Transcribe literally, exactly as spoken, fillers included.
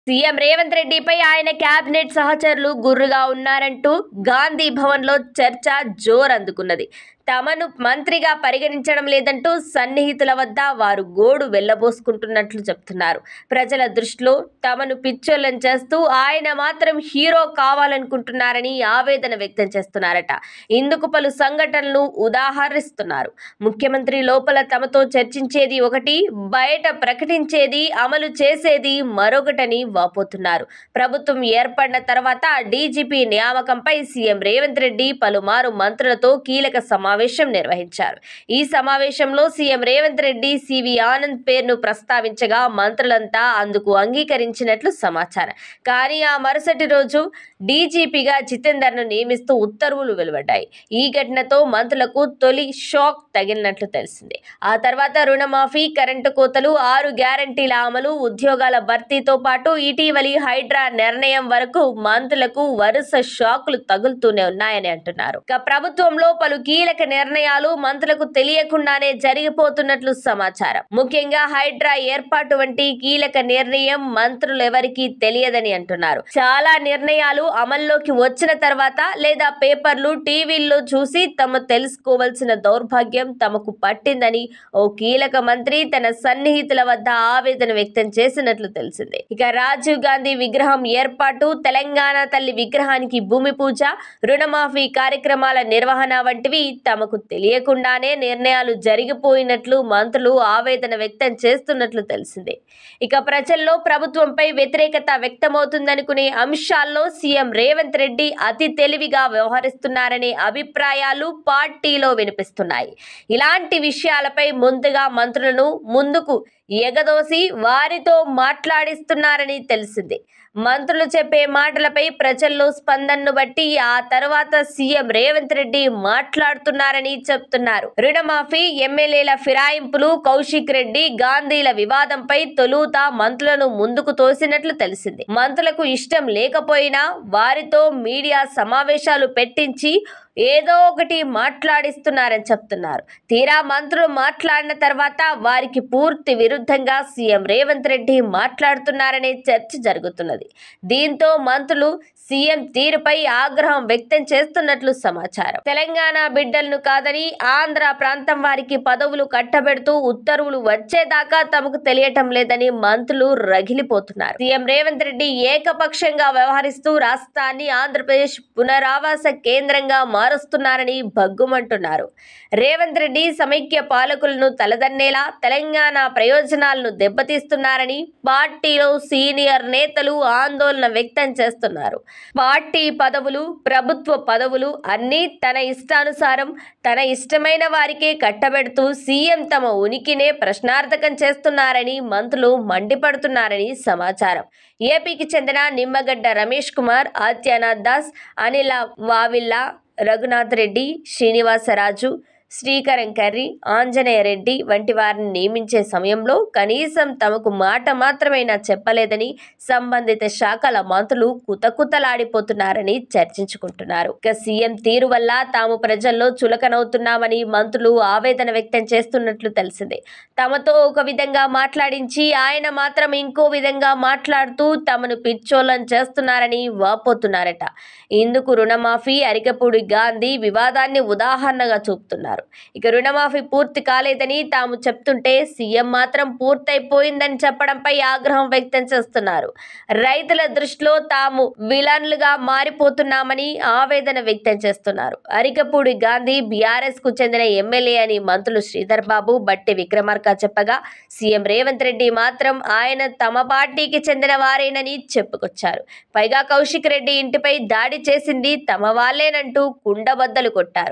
CM Revanth రెడ్డిపై ఆయన cabinet సహచరులు గుర్రుగా ఉన్నారంటూ గాంధీ భవన్లో చర్చ జోరందుకున్నది. తమను మంత్రిగా పరిగణించడం లేదంటూ సన్నిహితుల వద్ద వారు గోడు వెళ్లబోసుకుంటున్నట్లు చెప్తున్నారు. ప్రజల దృష్టిలో తమను పిచ్చోళ్లను చేస్తూ ఆయన మాత్రం హీరో కావాలనుకుంటున్నారని ఆవేదన వ్యక్తం చేస్తున్నారట. ఇందుకు పలు సంఘటనలు ఉదాహరిస్తున్నారు. ముఖ్యమంత్రి లోపల తమతో చర్చించేది ఒకటి, బయట ప్రకటించేది, అమలు చేసేది మరొకటని వాపోతున్నారు. ప్రభుత్వం ఏర్పడిన తర్వాత డీజీపీ నియామకంపై సీఎం రేవంత్ రెడ్డి పలుమారు మంత్రులతో కీలక సమావేశం నిర్వహించారు. ఈ సమావేశంలో సీఎం రేవంత్ రెడ్డి సివి ఆనంద్ పేరును ప్రస్తావించగా మంత్రులంతా అందుకు అంగీకరించినట్లు సమాచారం. కానీ ఆ మరుసటి రోజు డీజీపీగా జితేందర్ ను నియమిస్తూ ఉత్తర్వులు వెలువడ్డాయి. ఈ ఘటనతో మంత్రులకు తొలి షాక్ తగిలినట్లు తెలిసింది. ఆ తర్వాత రుణమాఫీ, కరెంటు కోతలు, ఆరు గ్యారంటీల అమలు, ఉద్యోగాల భర్తీతో పాటు ఇటీవలి హైడ్రా నిర్ణయం వరకు మంత్రులకు వరుస షాకులు తగులుతూనే ఉన్నాయని అంటున్నారు. ఇక ప్రభుత్వంలో పలు కీలక నిర్ణయాలు మంత్రులకు తెలియకుండానే జరిగిపోతున్నట్లు సమాచారం. ముఖ్యంగా హైడ్రా ఏర్పాటు వంటి కీలక నిర్ణయం మంత్రులెవరికీ తెలియదని అంటున్నారు. చాలా నిర్ణయాలు అమల్లోకి వచ్చిన తర్వాత లేదా పేపర్లు, టీవీల్లో చూసి తమ తెలుసుకోవాల్సిన దౌర్భాగ్యం తమకు పట్టిందని ఓ కీలక మంత్రి తన సన్నిహితుల వద్ద ఆవేదన వ్యక్తం చేసినట్లు తెలిసింది. ఇక రాజీవ్ గాంధీ విగ్రహం ఏర్పాటు, తెలంగాణ తల్లి విగ్రహానికి భూమి పూజ, రుణమాఫీ కార్యక్రమాల నిర్వహణ వంటివి తమకు తెలియకుండానే నిర్ణయాలు జరిగిపోయినట్లు మంత్రులు ఆవేదన వ్యక్తం చేస్తున్నట్లు తెలిసింది. ఇక ప్రజల్లో ప్రభుత్వంపై వ్యతిరేకత వ్యక్తమవుతుందనుకునే అంశాల్లో సీఎం రేవంత్ రెడ్డి అతి తెలివిగా వ్యవహరిస్తున్నారనే అభిప్రాయాలు పార్టీలో వినిపిస్తున్నాయి. ఇలాంటి విషయాలపై ముందుగా మంత్రులను ముందుకు ఎగదోసి వారితో మాట్లాడిస్తున్నారని తెలిసింది. మంత్రులు చెప్పే మాటలపై ప్రజల్లో స్పందనను బట్టి ఆ తర్వాత సీఎం రేవంత్ రెడ్డి మాట్లాడుతున్నారని చెప్తున్నారు. రుణమాఫీ, ఎమ్మెల్యేల ఫిరాయింపులు, కౌశిక్ రెడ్డి, గాంధీల వివాదంపై తొలుత మంత్రులను ముందుకు తోసినట్లు తెలిసింది. మంత్రులకు ఇష్టం లేకపోయినా వారితో మీడియా సమావేశాలు పెట్టించి ఏదో ఒకటి మాట్లాడిస్తున్నారని చెప్తున్నారు. తీరా మంత్రులు మాట్లాడిన తర్వాత వారికి పూర్తి విరుద్ధంగా సీఎం రేవంత్ రెడ్డి మాట్లాడుతున్నారనే చర్చ జరుగుతున్నది. దీంతో మంత్రులు సీఎం తీరుపై ఆగ్రహం వ్యక్తం చేస్తున్నట్లు సమాచారం. తెలంగాణ బిడ్డలను కాదని ఆంధ్ర ప్రాంతం వారికి పదవులు కట్టబెడుతూ ఉత్తర్వులు వచ్చేదాకా తమకు తెలియటం లేదని మంత్రులు రగిలిపోతున్నారు. సీఎం రేవంత్ రెడ్డి ఏకపక్షంగా వ్యవహరిస్తూ రాష్ట్రాన్ని ఆంధ్రప్రదేశ్ పునరావాస కేంద్రంగా మారుస్తున్నారని భగ్గుమంటున్నారు. రేవంత్ రెడ్డి సమైక్య పాలకులను తలదన్నేలా తెలంగాణ ప్రయోజనాలను దెబ్బతీస్తున్నారని పార్టీలో సీనియర్ నేతలు ఆందోళన వ్యక్తం చేస్తున్నారు. పార్టీ పదవులు, ప్రభుత్వ పదవులు అన్నీ తన ఇష్టానుసారం తన ఇష్టమైన వారికే కట్టబెడుతూ సీఎం తమ ఉనికినే ప్రశ్నార్థకం చేస్తున్నారని మంత్రులు మండిపడుతున్నారని సమాచారం. ఏపీకి చెందిన నిమ్మగడ్డ రమేష్ కుమార్, ఆదిత్యనాథ్ దాస్, అనిల వావిళ్ళ, రఘునాథ్ రెడ్డి, శ్రీనివాసరాజు, శ్రీకరం కర్రీ, ఆంజనేయ రెడ్డి వంటి వారిని నియమించే సమయంలో కనీసం తమకు మాట మాత్రమైనా చెప్పలేదని సంబంధిత శాఖల మంత్రులు కుతకుతలాడిపోతున్నారని చర్చించుకుంటున్నారు. ఇక సీఎం తీరు వల్ల తాము ప్రజల్లో చులకనవుతున్నామని మంత్రులు ఆవేదన వ్యక్తం చేస్తున్నట్లు తెలిసింది. తమతో ఒక విధంగా మాట్లాడించి ఆయన మాత్రం ఇంకో విధంగా మాట్లాడుతూ తమను పిచ్చోళ్ళని చేస్తున్నారని వాపోతున్నారట. ఇందుకు రుణమాఫీ, అరికపూడి గాంధీ వివాదాన్ని ఉదాహరణగా చూపుతున్నారు. ఇక రుణమాఫీ పూర్తి కాలేదని తాము చెప్తుంటే సీఎం మాత్రం పూర్తయిపోయిందని చెప్పడంపై ఆగ్రహం వ్యక్తం చేస్తున్నారు. రైతుల దృష్టిలో తాము విలన్లుగా మారిపోతున్నామని ఆవేదన వ్యక్తం చేస్తున్నారు. అరికపూడి గాంధీ బీఆర్ఎస్ కు చెందిన ఎమ్మెల్యే అని మంత్రులు శ్రీధర్ బాబు, బట్టి విక్రమార్క చెప్పగా సీఎం రేవంత్ రెడ్డి మాత్రం ఆయన తమ పార్టీకి చెందిన వారేనని చెప్పుకొచ్చారు. పైగా కౌశిక్ రెడ్డి ఇంటిపై దాడి చేసింది తమ వాళ్లేనంటూ కుండబద్దలు కొట్టారు.